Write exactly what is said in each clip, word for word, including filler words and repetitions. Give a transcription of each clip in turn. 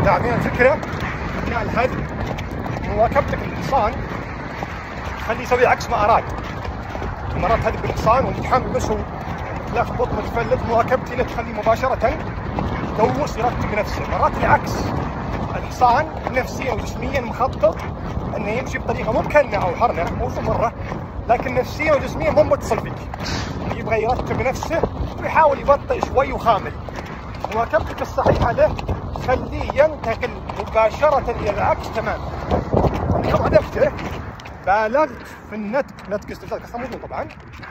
نعم، هي الفكرة أثناء الهدم مواكبتك للحصان تخليه يسوي عكس ما أراد. مرات هدم بالحصان ومتحمل بس هو لخبط متفلت، مواكبتي له تخليه مباشرة يدوس يرتب نفسه. مرات العكس، الحصان نفسيا وجسميا مخطط انه يمشي بطريقه مو بكنه او حرنه مو في مره، لكن نفسيا وجسميا مو متصل فيك، يبغى يرتب نفسه ويحاول يبطئ شوي وخامل. مواكبتك الصحيحه له تخليه ينتقل مباشره الى العكس تماما. اليوم هدفته بالغت في النتك، نتك استفزاز كسر مضمون طبعا،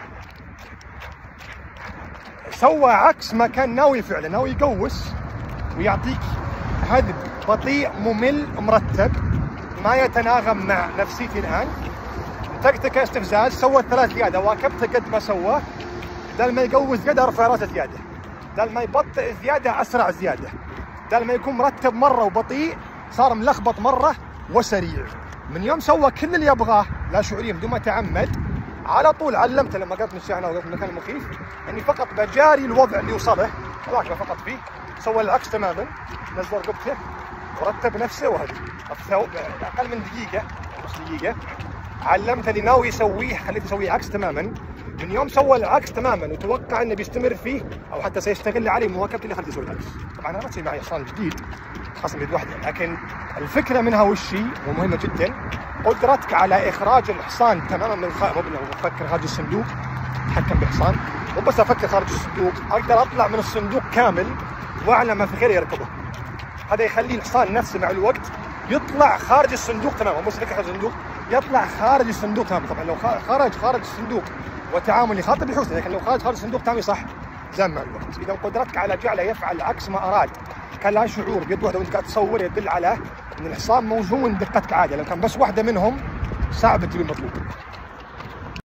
سوى عكس ما كان ناوي فعله، ناوي يقوس ويعطيك هدف بطيء ممل مرتب ما يتناغم مع نفسيتي الان. تكتك استفزاز، سوى ثلاث زياده، واكبته قد ما سوى، بدل ما يقوس زياده ارفع راسه زياده، بدل ما يبطئ زياده اسرع زياده، بدل ما يكون مرتب مره وبطيء صار ملخبط مره وسريع. من يوم سوى كل اللي يبغاه لا شعوريا بدون ما تعمد، على طول علمته لما قلت من الشاحنه وقفت في المكان المخيف اني فقط بجاري الوضع اللي وصله، هذاك فقط فيه. سوى العكس تماما، نزل رقبته ورتب نفسه وهدي اقل من دقيقه نص دقيقه. علمته اللي ناوي يسويه خليته يسويه عكس تماما. من يوم سوى العكس تماما وتوقع انه بيستمر فيه او حتى سيستغل عليه مواكبته اللي خليته يسوي العكس. طبعا انا ما تصير معي حصان جديد خاصه بيد واحده، لكن الفكره منها وش هي ومهمه جدا، قدرتك على اخراج الحصان تماما من الخ... مو افكر خارج الصندوق، اتحكم بالحصان، مو بس افكر خارج الصندوق، اقدر اطلع من الصندوق كامل واعلى ما في غيري يركبه. هذا يخلي الحصان نفسه مع الوقت يطلع خارج الصندوق تماما، مو بس فكر خارج الصندوق، يطلع خارج الصندوق تماما. طبعا لو خرج خارج الصندوق وتعامل يخاطب يحوس، لكن لو خارج خارج الصندوق تامي صح زين مع الوقت. اذا قدرتك على جعله يفعل عكس ما اراد كلا شعور بيد واحده وانت قاعد تصور، يدل على ان الحصان موزون دقتك عاليه. لو كان بس واحده منهم صعب تجيب المطلوب.